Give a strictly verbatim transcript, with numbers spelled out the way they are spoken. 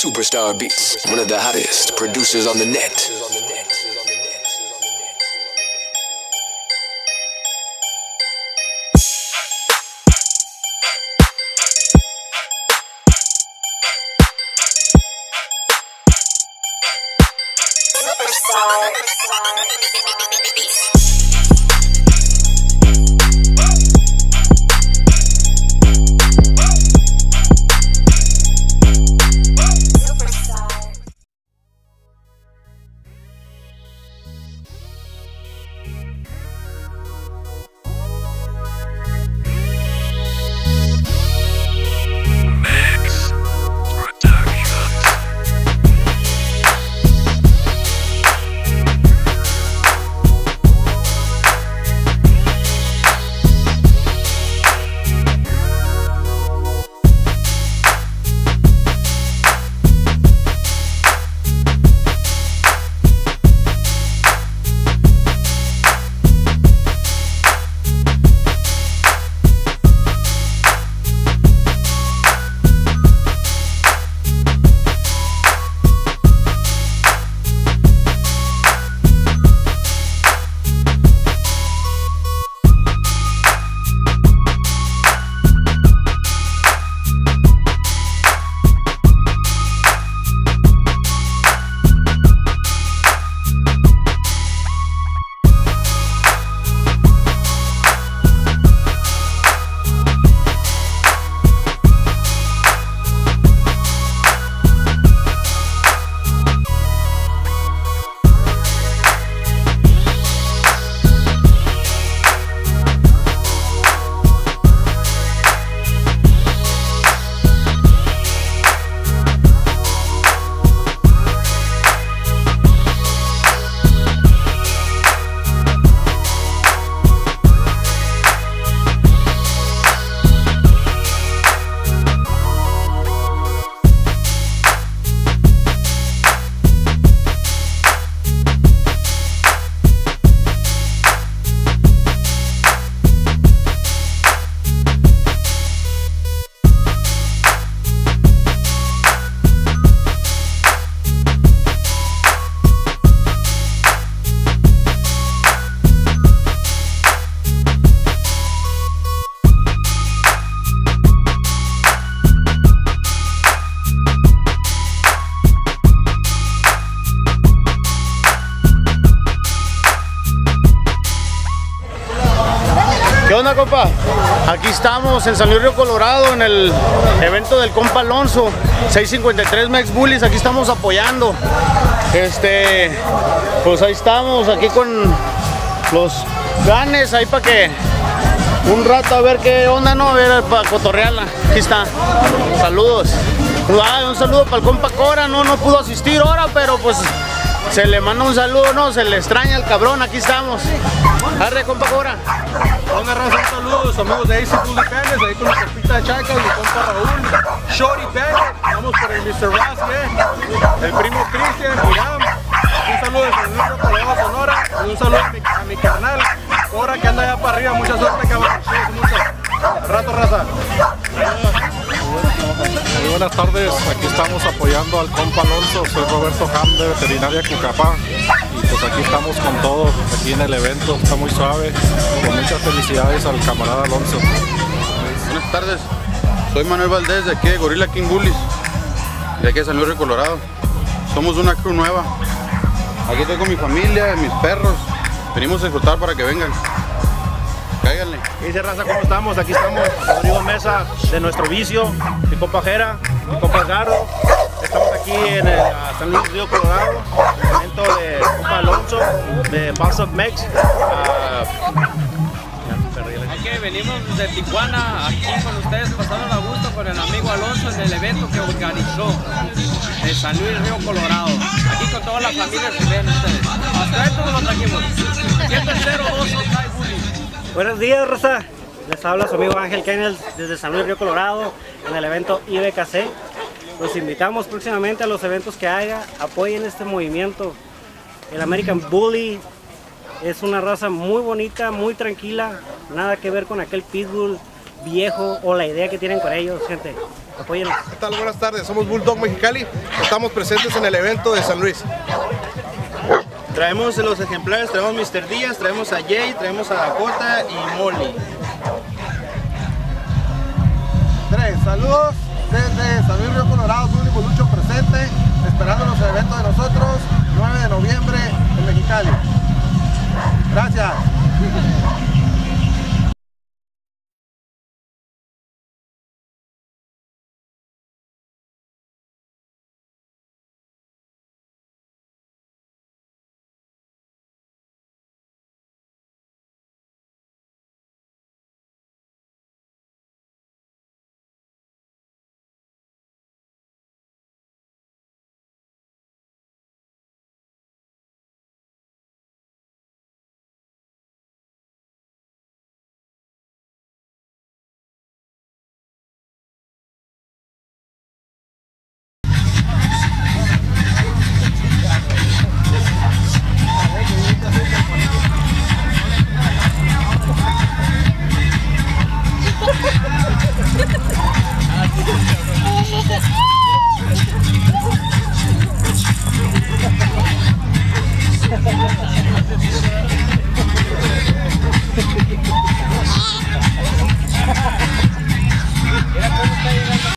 Superstar Beats, one of the hottest producers on the net. Superstar Beats. ¿Qué onda, compa? Aquí estamos en San Luis Río Colorado en el evento del compa Alonso, seiscientos cincuenta y tres Mex Bullies. Aquí estamos apoyando. Este, pues ahí estamos, aquí con los ganes, ahí para que un rato a ver qué onda, ¿no? A ver, para cotorrearla. Aquí está. Saludos. Ah, un saludo para el compa Cora, no, no pudo asistir ahora, pero pues se le manda un saludo, no, se le extraña al cabrón, aquí estamos. Arre, compa Cora. Una raza, un saludo, amigos de A C Bully Banners, ahí con la compita de Chacas, mi compa Raúl, Shorty Bennett, vamos por el mister Ross, ¿eh? El primo Cristian, Miram. Un saludo de San Luis Río Colorado, Sonora, y un saludo a mi, a mi carnal, Cora, que anda allá para arriba, mucha suerte, cabrón. Sí, mucho. Rato, raza. Muy buenas tardes, aquí estamos apoyando al compa Alonso, soy Roberto Ham de Veterinaria Cucapá y pues aquí estamos con todo, aquí en el evento, está muy suave, con muchas felicidades al camarada Alonso. Buenas tardes, soy Manuel Valdés de aquí de Gorilla King Bullies, de aquí de San Luis Río Colorado. Somos una crew nueva, aquí estoy con mi familia, mis perros, venimos a disfrutar para que vengan. Cáiganle. ¿Qué dice, raza? ¿Cómo estamos? Aquí estamos, Rodrigo Mesa, de nuestro vicio, mi compa Jera, mi compa Gardo. Estamos aquí en el uh, San Luis Río Colorado, en el evento de compa Alonso, de Boss of Mex. Uh, Aquí venimos de Tijuana, aquí con ustedes, pasando a gusto con el amigo Alonso en el evento que organizó de San Luis Río Colorado. Aquí con todas las familias que ven ustedes. Hasta esto nos lo trajimos. siete cero dos Bullies. Buenos días, raza. Les habla su amigo Ángel Kennels desde San Luis Río Colorado en el evento I B K C. Los invitamos próximamente a los eventos que haya. Apoyen este movimiento. El American Bully es una raza muy bonita, muy tranquila. Nada que ver con aquel pitbull viejo o la idea que tienen con ellos, gente. Apóyenos. ¿Qué tal? Buenas tardes, somos Bulldog Mexicali, estamos presentes en el evento de San Luis. Traemos los ejemplares, traemos mister Díaz, traemos a Jay, traemos a Dakota y Molly. Tres, saludos desde San Luis Río Colorado, Público Lucho presente, esperando los eventos de nosotros, nueve de noviembre en Mexicali. Gracias.